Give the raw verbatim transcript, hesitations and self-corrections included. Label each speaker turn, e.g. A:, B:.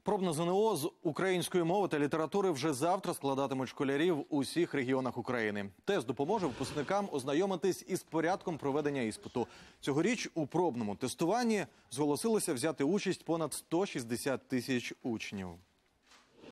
A: Пробне ЗНО з української мови та літератури вже завтра складатимуть школярі в усіх регіонах України. Тест допоможе випускникам ознайомитись із порядком проведення іспиту. Цьогоріч у пробному тестуванні зголосилося взяти участь понад сто шістдесят тисяч учнів.